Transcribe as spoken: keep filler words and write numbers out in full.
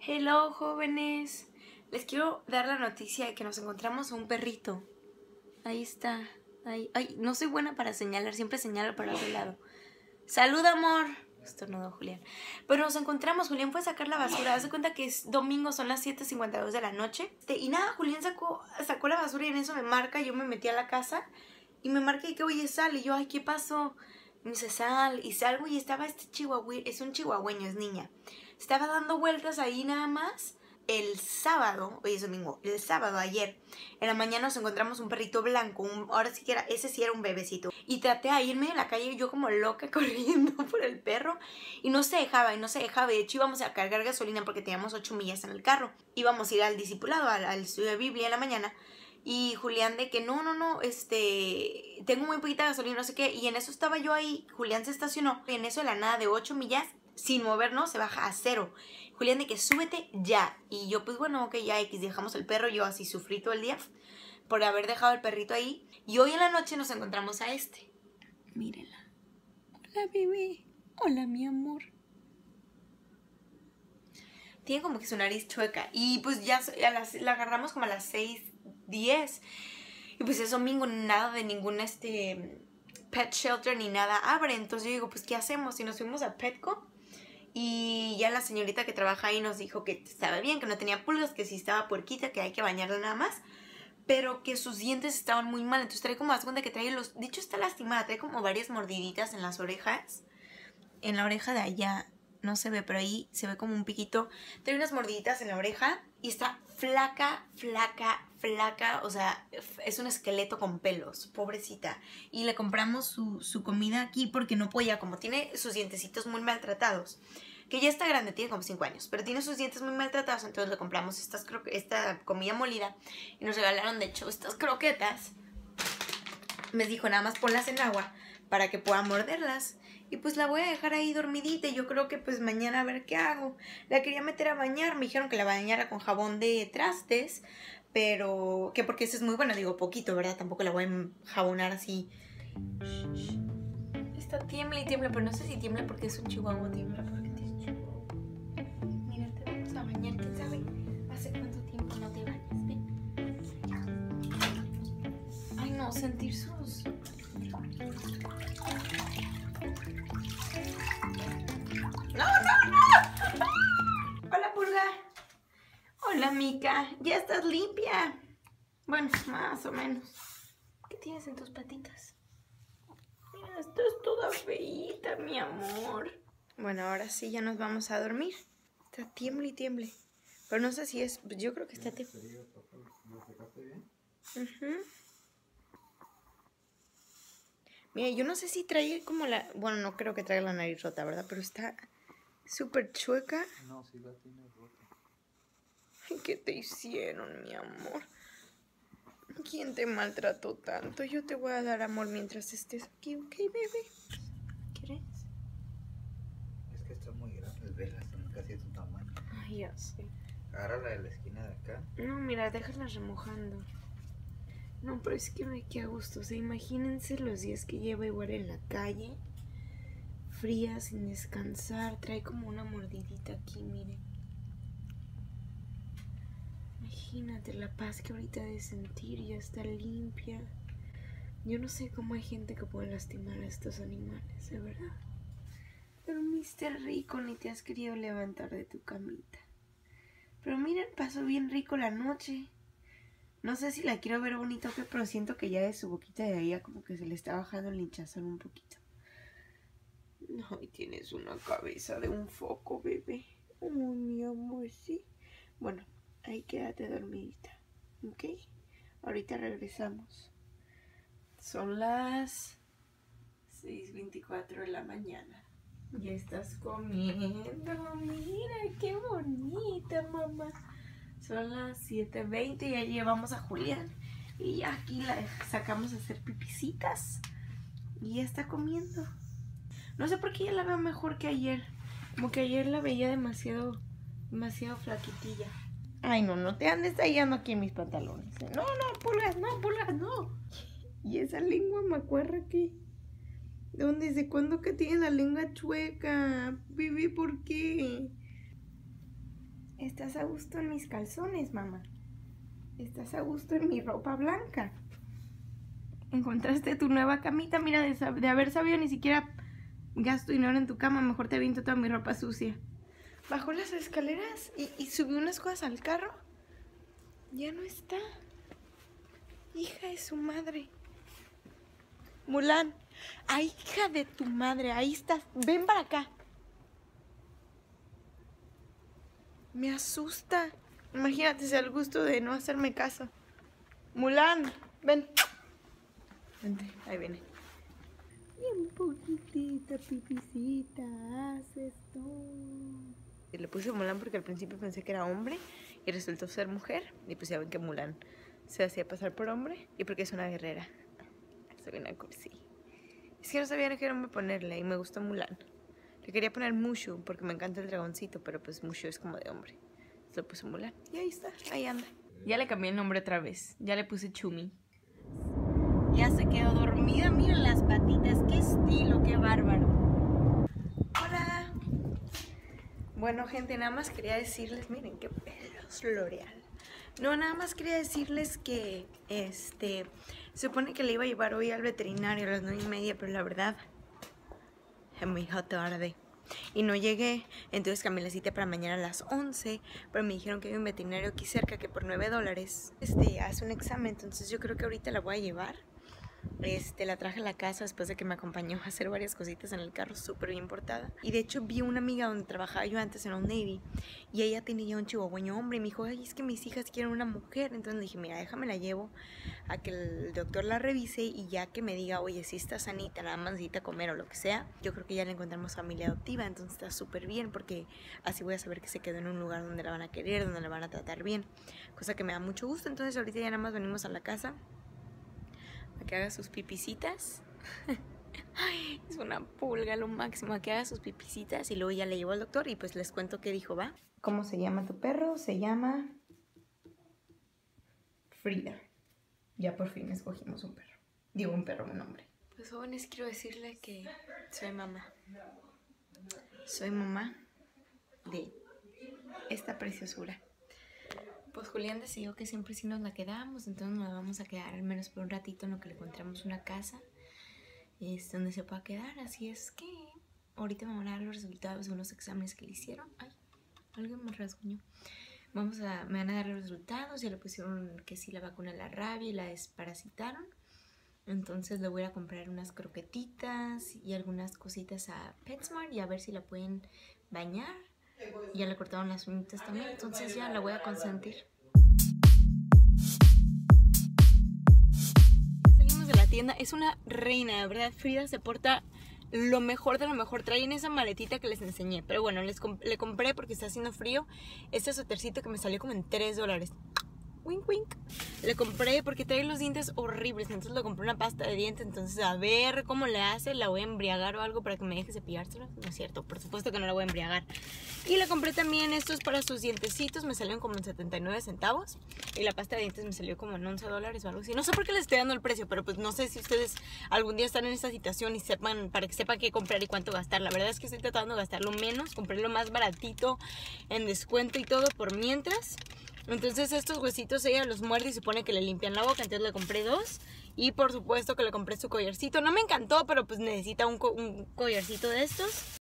Hello, jóvenes. Les quiero dar la noticia de que nos encontramos a un perrito. Ahí está. Ahí. Ay, no soy buena para señalar. Siempre señalo para otro lado. ¡Salud, amor! Estornudó Julián. Pero nos encontramos. Julián fue a sacar la basura. Haz de cuenta que es domingo, son las siete cincuenta y dos de la noche. Y nada, Julián sacó, sacó la basura y en eso me marca. Yo me metí a la casa y me marca y que, oye, sal. Y yo, ay, ¿qué pasó? Y me dice, sal. Y salgo y estaba este chihuahua. Es un chihuahueño, es niña. Estaba dando vueltas ahí nada más. El sábado, hoy es domingo, el sábado, ayer, en la mañana nos encontramos un perrito blanco, un, ahora sí que era, ese sí era un bebecito. Y traté de irme en la calle yo como loca corriendo por el perro y no se dejaba, y no se dejaba. De hecho íbamos a cargar gasolina porque teníamos ocho millas en el carro. Íbamos a ir al discipulado, al, al estudio de Biblia en la mañana. Y Julián de que no, no, no, este, tengo muy poquita gasolina, no sé qué. Y en eso estaba yo ahí, Julián se estacionó. Y en eso de la nada de ocho millas, sin movernos, se baja a cero. Julián de que súbete ya. Y yo pues bueno, ok, ya X, dejamos el perro. Yo así sufrí todo el día por haber dejado el perrito ahí. Y hoy en la noche nos encontramos a este. Mírenla. Hola, bebé. Hola, mi amor. Tiene como que su nariz chueca. Y pues ya a las, la agarramos como a las seis diez. Y pues es domingo, nada de ningún este pet shelter ni nada abre. Entonces yo digo, pues ¿qué hacemos? Y nos fuimos a Petco. Y ya la señorita que trabaja ahí nos dijo que estaba bien, que no tenía pulgas, que sí estaba puerquita, que hay que bañarla nada más. Pero que sus dientes estaban muy mal. Entonces trae como, más cuenta que trae los... De hecho está lastimada, trae como varias mordiditas en las orejas. En la oreja de allá no se ve, pero ahí se ve como un piquito. Trae unas mordiditas en la oreja y está flaca, flaca, flaca. O sea, es un esqueleto con pelos, pobrecita. Y le compramos su, su comida aquí porque no podía, como tiene sus dientecitos muy maltratados. Que ya está grande, tiene como cinco años, pero tiene sus dientes muy maltratados. Entonces le compramos estas esta comida molida y nos regalaron, de hecho, estas croquetas. Me dijo, nada más ponlas en agua para que pueda morderlas. Y pues la voy a dejar ahí dormidita. Y yo creo que pues mañana a ver qué hago. La quería meter a bañar. Me dijeron que la bañara con jabón de trastes. Pero que porque ese es muy bueno. Digo, poquito, ¿verdad? Tampoco la voy a jabonar así. Está tiembla y tiembla. Pero no sé si tiembla porque es un chihuahua. Tiembla porque es chihuahua. Mira, te vamos a bañar. ¿Quién sabe hace cuánto tiempo no te bañas? Ven. Ay, no, sentir sus... ¡No, no, no! Hola, pulga. Hola, mica. ¿Ya estás limpia? Bueno, más o menos. ¿Qué tienes en tus patitas? Mira, estás toda feíta, mi amor. Bueno, ahora sí ya nos vamos a dormir. Está tiemble y tiemble. Pero no sé si es... Yo creo que está tiemble. Uh-huh. Mira, yo no sé si trae como la... Bueno, no creo que traiga la nariz rota, ¿verdad? Pero está súper chueca. No, sí la tiene rota. Ay, ¿qué te hicieron, mi amor? ¿Quién te maltrató tanto? Yo te voy a dar amor mientras estés aquí, ¿ok, bebé? ¿Quieres? Es que está muy grande, velas, son casi de tu tamaño. Ay, ya sé. Agárrala de la esquina de acá. No, mira, déjalas remojando. No, pero es que me queda a gusto. O sea, imagínense los días que lleva igual en la calle. Fría, sin descansar. Trae como una mordidita aquí, miren. Imagínate la paz que ahorita de sentir. Ya está limpia. Yo no sé cómo hay gente que puede lastimar a estos animales, de verdad. Dormiste rico, ni te has querido levantar de tu camita. Pero miren, pasó bien rico la noche. No sé si la quiero ver bonito o qué, pero siento que ya de su boquita de ahí como que se le está bajando el hinchazón un poquito. No, y tienes una cabeza de un foco, bebé. Oh, mi amor, sí. Bueno, ahí quédate dormidita, ¿ok? Ahorita regresamos. Son las seis veinticuatro de la mañana. Ya estás comiendo. Mira, qué bonita, mamá. Son las siete veinte y ya llevamos a Julián. Y aquí la sacamos a hacer pipicitas. Y ya está comiendo. No sé por qué ya la veo mejor que ayer. Como que ayer la veía demasiado, demasiado flaquitilla. Ay, no, no te andes tallando aquí en mis pantalones. No, no, pulgas, no, pulgas, no. Y esa lengua macuarra aquí. ¿De dónde? ¿Desde cuándo que tienes la lengua chueca? Bebé, ¿por qué? Estás a gusto en mis calzones, mamá. Estás a gusto en mi ropa blanca. Encontraste tu nueva camita. Mira, de, de haber sabido ni siquiera gasto dinero en tu cama. Mejor te aviento toda mi ropa sucia. Bajó las escaleras y, y subió unas cosas al carro. Ya no está. Hija de su madre. Mulan. Ay, hija de tu madre. Ahí estás. Ven para acá. Me asusta. Imagínate si al gusto de no hacerme caso. Mulan, ven. Vente, ahí viene. Bien poquitita, pipicita, haces todo. Y le puse Mulan porque al principio pensé que era hombre y resultó ser mujer. Y pues ya ven que Mulan se hacía pasar por hombre y porque es una guerrera. Soy una cursi. Es que no sabía qué nombre ponerle y me gustó Mulan. Le quería poner Mushu porque me encanta el dragoncito, pero pues Mushu es como de hombre. Se lo puse Mulan. Y ahí está, ahí anda. Ya le cambié el nombre otra vez. Ya le puse Chumi. Ya se quedó dormida. Miren las patitas. Qué estilo, qué bárbaro. Hola. Bueno, gente, nada más quería decirles, miren qué pelos L'Oreal. No, nada más quería decirles que este se supone que le iba a llevar hoy al veterinario a las nueve y media, pero la verdad es muy tarde y no llegué. Entonces cambié la cita para mañana a las once, pero me dijeron que hay un veterinario aquí cerca que por nueve dólares este, hace un examen. Entonces yo creo que ahorita la voy a llevar. Este, la traje a la casa después de que me acompañó a hacer varias cositas en el carro, súper bien portada. Y de hecho vi una amiga donde trabajaba yo antes en Old Navy y ella tenía un chihuahueño hombre y me dijo, ay, es que mis hijas quieren una mujer. Entonces le dije, mira, déjame la llevo a que el doctor la revise y ya que me diga, oye, si está sanita, nada más necesita comer o lo que sea, yo creo que ya le encontramos familia adoptiva. Entonces está súper bien porque así voy a saber que se quedó en un lugar donde la van a querer, donde la van a tratar bien, cosa que me da mucho gusto. Entonces ahorita ya nada más venimos a la casa a que haga sus pipicitas. Ay, es una pulga lo máximo. A que haga sus pipicitas y luego ya le llevo al doctor y pues les cuento qué dijo, ¿va? ¿Cómo se llama tu perro? Se llama Frida. Ya por fin escogimos un perro. Digo un perro, un hombre. Pues jóvenes, quiero decirle que soy mamá. Soy mamá de esta preciosura. Pues Julián decidió que siempre sí nos la quedamos, entonces nos la vamos a quedar al menos por un ratito en lo que le encontramos una casa es donde se pueda quedar. Así es que ahorita me van a dar los resultados de unos exámenes que le hicieron. Ay, alguien me rasguñó. Vamos a, me van a dar los resultados. Ya le pusieron que sí la vacuna de la rabia y la desparasitaron. Entonces le voy a comprar unas croquetitas y algunas cositas a PetSmart y a ver si la pueden bañar. Ya le cortaron las uñitas también, entonces ya la voy a consentir. Ya salimos de la tienda, es una reina, de verdad. Frida se porta lo mejor de lo mejor. Traen esa maletita que les enseñé, pero bueno, les comp le compré porque está haciendo frío este suétercito que me salió como en tres dólares. Wink, wink. Le compré porque trae los dientes horribles, entonces le compré una pasta de dientes. Entonces a ver cómo le hace, la voy a embriagar o algo para que me deje cepillárselo. No es cierto, por supuesto que no la voy a embriagar. Y le compré también estos para sus dientecitos, me salieron como en setenta y nueve centavos. Y la pasta de dientes me salió como en once dólares o algo así. No sé por qué les estoy dando el precio, pero pues no sé si ustedes algún día están en esta situación y sepan, para que sepan qué comprar y cuánto gastar. La verdad es que estoy tratando de gastar lo menos, compré lo más baratito en descuento y todo por mientras. Entonces estos huesitos ella los muerde y se supone que le limpian la boca. Entonces le compré dos. Y por supuesto que le compré su collarcito. No me encantó, pero pues necesita un, co un collarcito de estos.